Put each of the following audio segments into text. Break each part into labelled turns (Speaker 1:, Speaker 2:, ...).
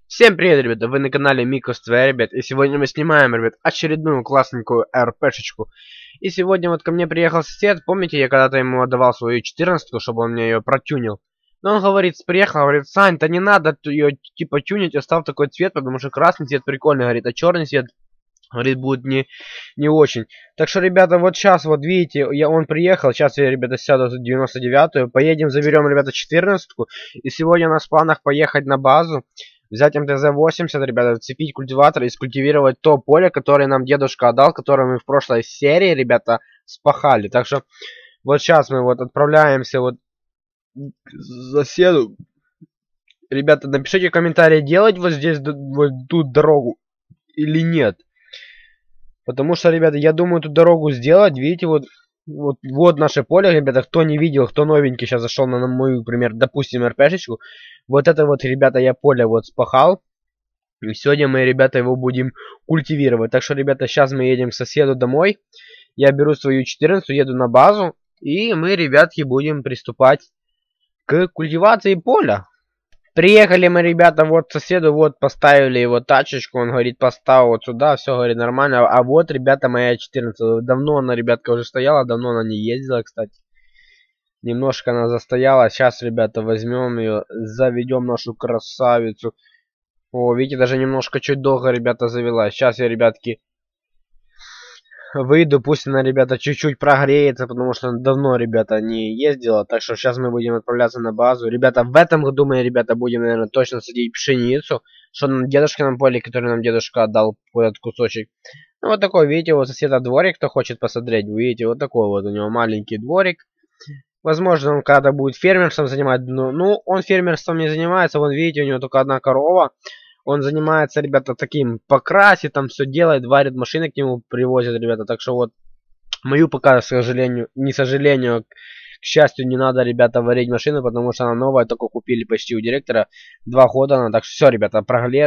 Speaker 1: Всем привет, ребята, вы на канале Микос ТВ, ребят, и сегодня мы снимаем, ребят, очередную классненькую РПшечку. И сегодня вот ко мне приехал сосед, помните, я когда-то ему отдавал свою 14-ку, чтобы он мне ее протюнил. Но он говорит, приехал, говорит, Сань, да не надо ее типа тюнить, оставь такой цвет, потому что красный цвет прикольный, говорит, а черный цвет, говорит, будет не очень. Так что, ребята, вот сейчас, вот видите, он приехал, сейчас я, ребята, сяду за 99-ю, поедем, заберем, ребята, 14-ку, и сегодня у нас в планах поехать на базу. Взять МТЗ-80, ребята, вцепить культиватор и скультивировать то поле, которое нам дедушка отдал, которое мы в прошлой серии, ребята, спахали. Так что вот сейчас мы вот отправляемся вот к соседу. Ребята, напишите в комментарии, делать вот здесь вот тут дорогу или нет. Потому что, ребята, я думаю, эту дорогу сделать, видите, вот наше поле, ребята, кто не видел, кто новенький сейчас зашел на мою, например, допустим, РПшечку. Вот это вот, ребята, я поле вот спахал. И сегодня мы, ребята, его будем культивировать. Так что, ребята, сейчас мы едем к соседу домой. Я беру свою 14, еду на базу. И мы, ребятки, будем приступать к культивации поля. Приехали мы, ребята, вот соседу, вот поставили его тачечку, он говорит, поставил вот сюда, все, говорит, нормально. А вот, ребята, моя 14, давно она, ребятка, уже стояла, давно она не ездила, кстати. Немножко она застояла, сейчас, ребята, возьмем ее, заведем нашу красавицу. О, видите, даже немножко чуть долго, ребята, завела. Сейчас я, ребятки, выйду, пусть она, ребята, чуть-чуть прогреется, потому что она давно, ребята, не ездила. Так что сейчас мы будем отправляться на базу. Ребята, в этом году мы, ребята, будем, наверное, точно садить пшеницу. Что на дедушкином поле, который нам дедушка отдал, этот кусочек. Ну, вот такой, видите, вот соседа дворик, кто хочет посмотреть. Вы видите, вот такой вот у него маленький дворик. Возможно, он когда будет фермерством заниматься. Ну, он фермерством не занимается. Вон, видите, у него только одна корова. Он занимается, ребята, таким покрасит, там все делает, варит, машины к нему привозят, ребята. Так что вот, мою пока, к сожалению, к счастью, не надо, ребята, варить машину, потому что она новая, только купили почти у директора. 2 года она. Так что все, ребята,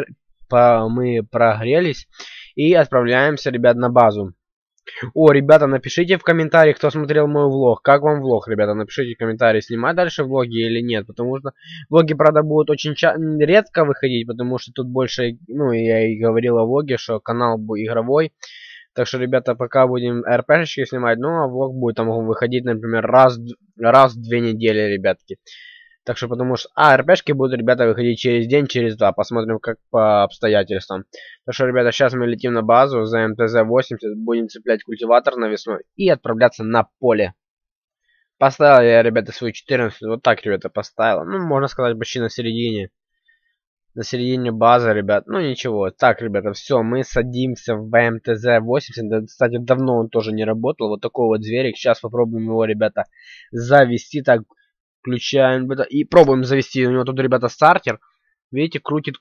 Speaker 1: мы прогрелись и отправляемся, ребят, на базу. О, ребята, напишите в комментариях, кто смотрел мой влог. Как вам влог, ребята? Напишите в комментариях, снимать дальше влоги или нет. Потому что влоги, правда, будут очень редко выходить, потому что тут больше, ну, я и говорил о влоге, что канал игровой. Так что, ребята, пока будем РПшечки снимать, ну, а влог будет там выходить, например, раз в 2 недели, ребятки. Так что, потому что... РПшки будут, ребята, выходить через день, через 2. Посмотрим, как по обстоятельствам. Так что, ребята, сейчас мы летим на базу за МТЗ-80. Будем цеплять культиватор навесной и отправляться на поле. Поставил я, ребята, свою 14. Вот так, ребята, поставил. Ну, можно сказать, почти на середине. На середине базы, ребят. Ну, ничего. Так, ребята, все. Мы садимся в МТЗ-80. Кстати, давно он тоже не работал. Вот такой вот зверик. Сейчас попробуем его, ребята, завести. Так... Включаем и пробуем завести. У него тут, ребята, стартер. Видите, крутит.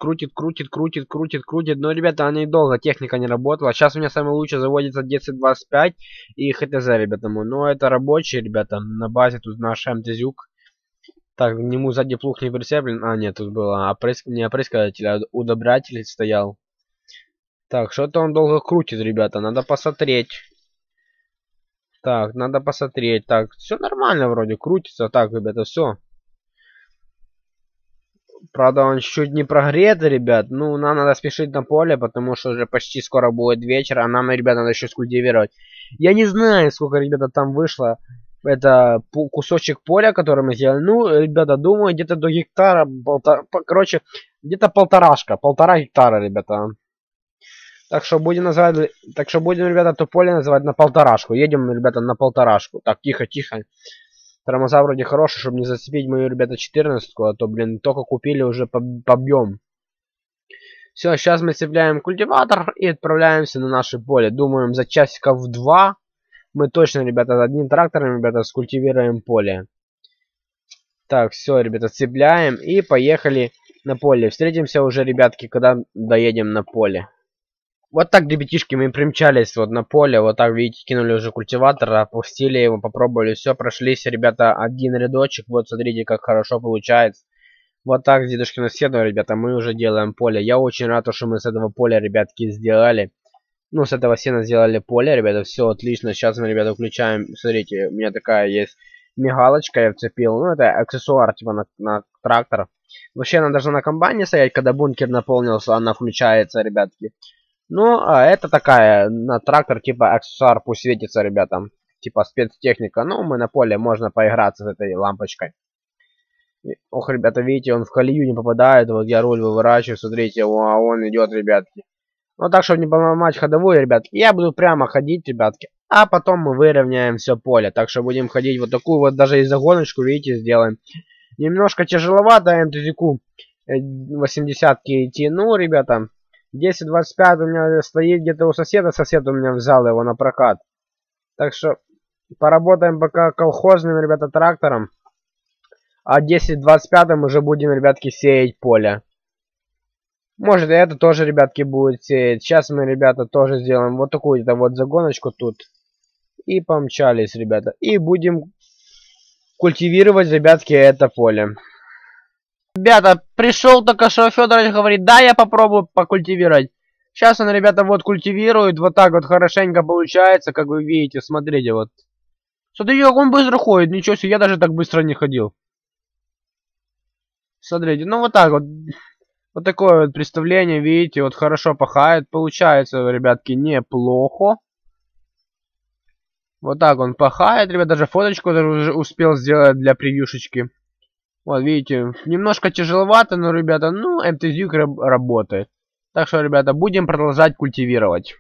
Speaker 1: Но, ребята, она недолго. Техника не работала. Сейчас у меня самое лучшее заводится DC-25 и ХТЗ, ребята мой. Но это рабочий, ребята. На базе тут наш МТЗюк. Так, к нему сзади плуг не прицеплен. Нет, тут было не опрыскиватель, а удобрятель стоял. Так, что-то он долго крутит, ребята. Надо посмотреть. Так, надо посмотреть. Так, все нормально вроде, крутится. Так, ребята, все. Правда, он чуть не прогрет, ребят. Ну, нам надо спешить на поле, потому что уже почти скоро будет вечер, а нам, ребята, надо еще скультивировать. Я не знаю, сколько, ребята, там вышло. Это кусочек поля, который мы сделали. Ну, ребята, думаю, где-то до гектара. Короче, где-то полтора гектара, ребята. Так что будем называть, ребята, то поле называть на 1,5. Едем, ребята, на 1,5. Так, тихо. Тормоза вроде хорошие, чтобы не зацепить мою, ребята, 14-ку, а то, блин, только купили, уже побьем. Все, сейчас мы цепляем культиватор и отправляемся на наше поле. Думаем, за часиков 2 мы точно, ребята, одним трактором, ребята, скультивируем поле. Так, все, ребята, цепляем и поехали на поле. Встретимся уже, ребятки, когда доедем на поле. Вот так, ребятишки, мы примчались вот на поле, вот так, видите, кинули уже культиватор, опустили его, попробовали, все, прошлись, ребята, один рядочек, вот смотрите, как хорошо получается. Вот так, с дедушкиным седом, ребята, мы уже делаем поле. Я очень рад, что мы с этого поля, ребятки, сделали. Ну, с этого сена сделали поле, ребята, все отлично. Сейчас мы, ребята, включаем, смотрите, у меня такая есть мигалочка, я вцепил, ну, это аксессуар, типа, на трактор. Вообще она должна на комбайне стоять, когда бункер наполнился, она включается, ребятки. Ну, а это такая, на трактор, типа аксессуар, пусть светится, ребята. Типа спецтехника. Ну, мы на поле, можно поиграться с этой лампочкой. Ох, ребята, видите, он в колею не попадает. Вот я руль выворачиваю, смотрите, он идет, ребятки. Ну, так, чтобы не поломать ходовую, ребятки, я буду прямо ходить, ребятки. А потом мы выровняем все поле. Так что будем ходить вот такую вот, даже и загоночку, видите, сделаем. Немножко тяжеловато МТЗ-ку 80-ки идти. Ну, ребята, 10-25 у меня стоит где-то у соседа. Сосед у меня взял его на прокат. Так что поработаем пока колхозным, ребята, трактором. А 10-25 уже будем, ребятки, сеять поле. Может, и это тоже, ребятки, будет сеять. Сейчас мы, ребята, тоже сделаем вот такую-то вот загоночку тут. И помчались, ребята. И будем культивировать, ребятки, это поле. Ребята, пришел только что Федорович, говорит, да, я попробую покультивировать. Сейчас он, ребята, вот культивирует. Вот так вот хорошенько получается, как вы видите. Смотрите, вот. Смотрите, как он быстро ходит. Ничего себе, я даже так быстро не ходил. Смотрите, ну вот так вот. Вот такое вот представление, видите, вот хорошо пахает. Получается, ребятки, неплохо. Вот так он пахает, ребят, даже фоточку уже успел сделать для превьюшечки. Вот, видите, немножко тяжеловато, но, ребята, ну, МТЗ работает. Так что, ребята, будем продолжать культивировать.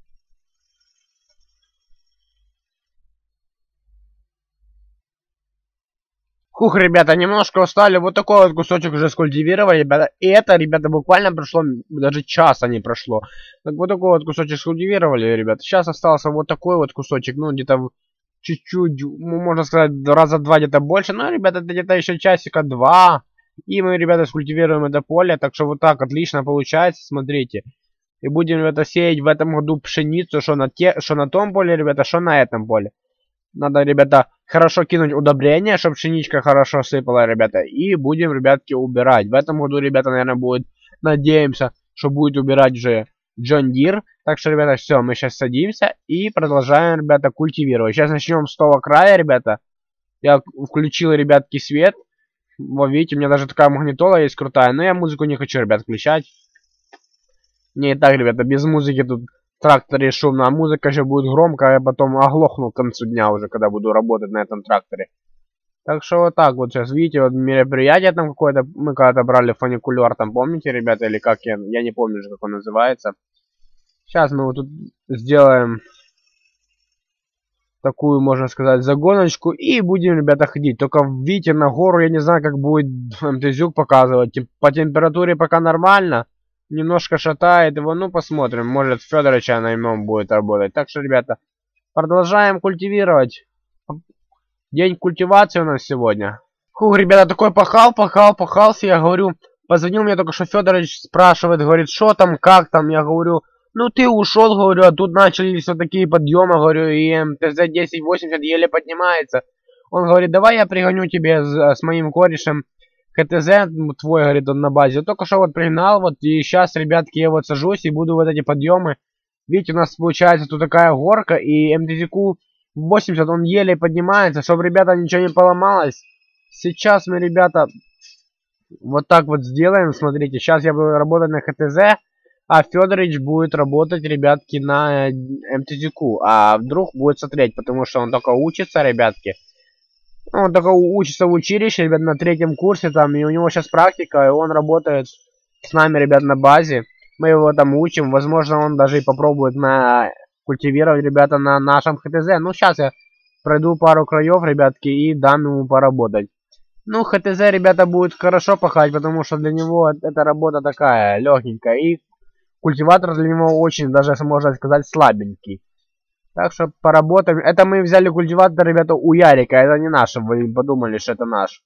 Speaker 1: Хух, ребята, немножко устали. Вот такой вот кусочек уже скультивировали, ребята. И это, ребята, буквально прошло, даже часа не прошло. Так вот такой вот кусочек скультивировали, ребята. Сейчас остался вот такой вот кусочек, ну, где-то чуть-чуть, можно сказать, раза два где-то больше. Но, ребята, это где-то еще часика два. И мы, ребята, скультивируем это поле. Так что вот так отлично получается, смотрите. И будем, ребята, сеять в этом году пшеницу, что на том поле, ребята, что на этом поле. Надо, ребята, хорошо кинуть удобрения, чтобы пшеничка хорошо сыпала, ребята. И будем, ребятки, убирать. В этом году, ребята, наверное, будет, надеемся, что будет убирать уже John Deere. Так что, ребята, все, мы сейчас садимся и продолжаем, ребята, культивировать. Сейчас начнем с того края, ребята. Я включил, ребятки, свет. Вот, видите, у меня даже такая магнитола есть крутая. Но я музыку не хочу, ребят, включать. Не, так, ребята, без музыки тут... В тракторе шумно, а музыка же будет громкая, я потом оглохну к концу дня уже, когда буду работать на этом тракторе. Так что вот так вот сейчас, видите, вот мероприятие там какое-то, мы когда-то брали фуникулер, там, помните, ребята, или как я не помню же, как он называется. Сейчас мы вот тут сделаем такую, можно сказать, загоночку, и будем, ребята, ходить. Только, видите, на гору, я не знаю, как будет МТЗюк показывать, по температуре пока нормально. Немножко шатает его, ну посмотрим, может Федоровича на нем будет работать. Так что, ребята, продолжаем культивировать. День культивации у нас сегодня. Фух, ребята, такой пахался, я говорю, позвонил мне только что Федорович, спрашивает, говорит, что там, как там, я говорю, ну ты ушел, говорю, а тут начались вот такие подъемы, говорю, и МТЗ 1080 еле поднимается. Он говорит, давай я пригоню тебе с моим корешем ХТЗ твой, говорит, он на базе. Только что вот пригнал, вот, и сейчас, ребятки, я вот сажусь и буду вот эти подъемы. Видите, у нас получается тут такая горка, и МТЗ-ку 80, он еле поднимается, чтобы, ребята, ничего не поломалось. Сейчас мы, ребята, вот так вот сделаем, смотрите. Сейчас я буду работать на ХТЗ, а Федорович будет работать, ребятки, на МТЗ-ку. А вдруг будет смотреть, потому что он только учится, ребятки. Он только учится в училище, ребят, на 3-м курсе там, и у него сейчас практика, и он работает с нами, ребят, на базе. Мы его там учим, возможно, он даже и попробует культивировать, ребята, на нашем ХТЗ. Ну, сейчас я пройду пару краев, ребятки, и дам ему поработать. Ну, ХТЗ, ребята, будет хорошо пахать, потому что для него эта работа такая, легенькая, и культиватор для него очень, даже, можно сказать, слабенький. Так что поработаем. Это мы взяли культиватор, ребята, у Ярика. Это не наш, вы подумали, что это наш.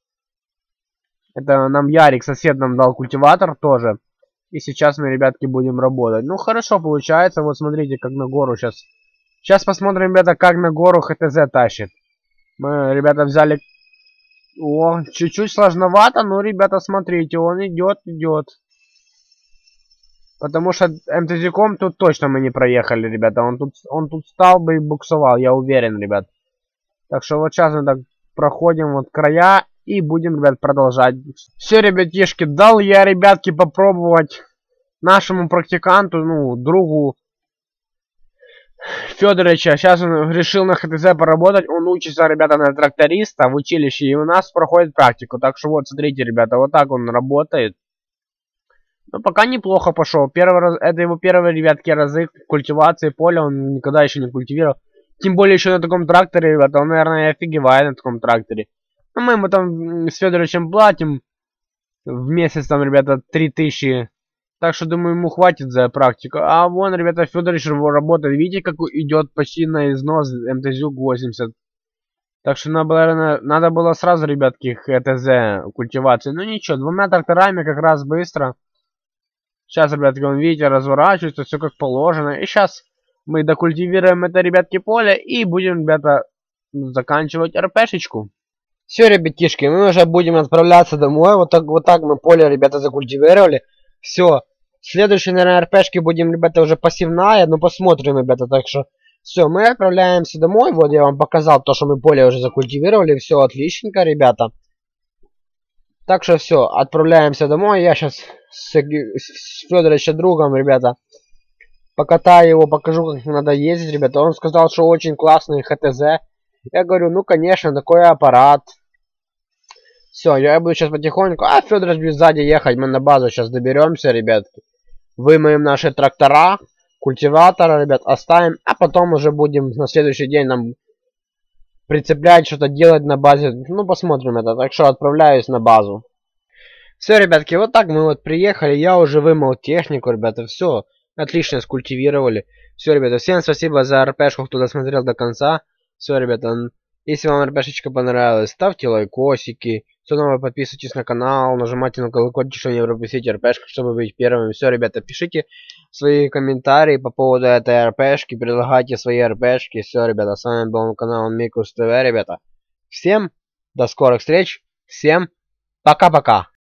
Speaker 1: Это нам Ярик, сосед, нам дал культиватор тоже. И сейчас мы, ребятки, будем работать. Ну, хорошо получается. Вот смотрите, как на гору сейчас. Сейчас посмотрим, ребята, как на гору ХТЗ тащит. Мы, ребята, взяли... О, чуть-чуть сложновато, но, ребята, смотрите, он идет. Потому что МТЗ-ком тут точно мы не проехали, ребята. Он тут стал бы и буксовал, я уверен, ребят. Так что вот сейчас мы так проходим вот края. И будем, ребят, продолжать. Все, ребятишки, дал я, ребятки, попробовать нашему практиканту, ну, другу Федоровича. Сейчас он решил на ХТЗ поработать. Он учится, ребята, на тракториста в училище. И у нас проходит практику. Так что вот, смотрите, ребята, вот так он работает. Но пока неплохо пошел. Первый раз, это его первые, ребятки, разы культивации поля. Он никогда еще не культивировал. Тем более еще на таком тракторе, ребята. Он, наверное, офигевает на таком тракторе. Но мы ему там с Федоровичем платим в месяц, там, ребята, 3000. Так что, думаю, ему хватит за практику. А вон, ребята, Федорович работает. Видите, как идет почти на износ МТЗюк 80. Так что, надо было сразу, ребятки, ХТЗ культивации. Ну ничего, двумя тракторами как раз быстро. Сейчас, ребятки, вон, видите, разворачивается, все как положено. И сейчас мы докультивируем это, ребятки, поле. И будем, ребята, заканчивать РПшечку. Все, ребятишки, мы уже будем отправляться домой. Вот так мы поле, ребята, закультивировали. Все. Следующие, наверное, РПшки будем, ребята, уже пассивная. Но посмотрим, ребята. Так что, все, мы отправляемся домой. Вот я вам показал то, что мы поле уже закультивировали. Все отличненько, ребята. Так что все, отправляемся домой. Я сейчас с Федоровичем другом, ребята, покатаю его, покажу, как надо ездить, ребята. Он сказал, что очень классный ХТЗ. Я говорю, ну, конечно, такой аппарат. Все, я буду сейчас потихоньку. А Федорович будет сзади ехать. Мы на базу сейчас доберемся, ребятки. Вымоем наши трактора, культиватора, ребят, оставим. А потом уже будем на следующий день нам прицеплять, что-то делать на базе. Ну, посмотрим это. Так что отправляюсь на базу. Все, ребятки, вот так мы вот приехали. Я уже вымыл технику, ребята. Все, отлично скультивировали. Все, ребята, всем спасибо за РПшку, кто досмотрел до конца. Все, ребята, если вам РПшечка понравилась, ставьте лайкосики. Все равно подписывайтесь на канал, нажимайте на колокольчик, чтобы не пропустить РПшку, чтобы быть первыми. Все, ребята, пишите свои комментарии по поводу этой РПшки, предлагайте свои РПшки. Все, ребята, с вами был канал Микус ТВ, ребята. Всем до скорых встреч, всем пока-пока.